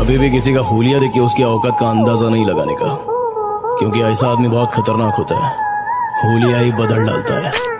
कभी भी किसी का हुलिया देखिए उसकी औकात का अंदाजा नहीं लगाने का, क्योंकि ऐसा आदमी बहुत खतरनाक होता है, हुलिया ही बदल डालता है।